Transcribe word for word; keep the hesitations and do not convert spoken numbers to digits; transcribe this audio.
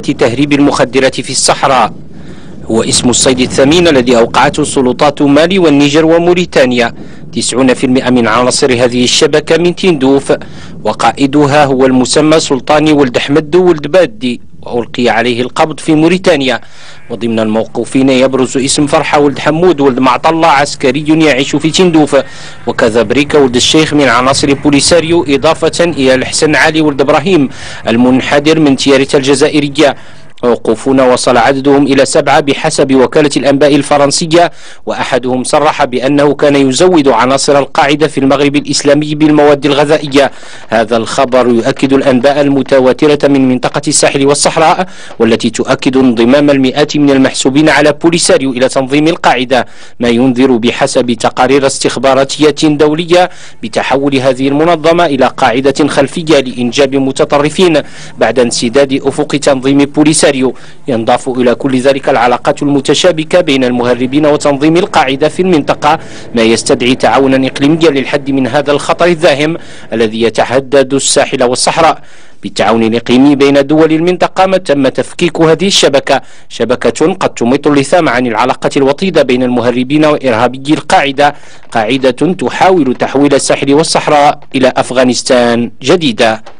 تهريب المخدرات في الصحراء. هو اسم الصيد الثمين الذي أوقعته سلطات مالي والنيجر وموريتانيا. تسعين بالمئة من عناصر هذه الشبكة من تندوف، وقائدها هو المسمى سلطاني ولد أحمد ولد بادي، وألقي عليه القبض في موريتانيا. وضمن الموقوفين يبرز اسم فرحة ولد حمود ولد معطلة عسكري يعيش في تندوف، وكذا بريكا ولد الشيخ من عناصر بوليساريو، إضافة إلى الحسن علي ولد إبراهيم المنحدر من تيارة الجزائرية. موقوفون وصل عددهم إلى سبعة بحسب وكالة الأنباء الفرنسية، وأحدهم صرح بأنه كان يزود عناصر القاعدة في المغرب الإسلامي بالمواد الغذائية. هذا الخبر يؤكد الأنباء المتواترة من منطقة الساحل والصحراء، والتي تؤكد انضمام المئات من المحسوبين على بوليساريو إلى تنظيم القاعدة، ما ينذر بحسب تقارير استخباراتية دولية بتحول هذه المنظمة إلى قاعدة خلفية لإنجاب متطرفين بعد انسداد أفق تنظيم بوليساريو. ينضاف إلى كل ذلك العلاقات المتشابكة بين المهربين وتنظيم القاعدة في المنطقة، ما يستدعي تعاونا إقليميا للحد من هذا الخطر الذاهم الذي يتهدد الساحل والصحراء. بالتعاون الإقليمي بين دول المنطقة ما تم تفكيك هذه الشبكة، شبكة قد تميط اللثام عن العلاقة الوطيدة بين المهربين وإرهابي القاعدة، قاعدة تحاول تحويل الساحل والصحراء إلى أفغانستان جديدة.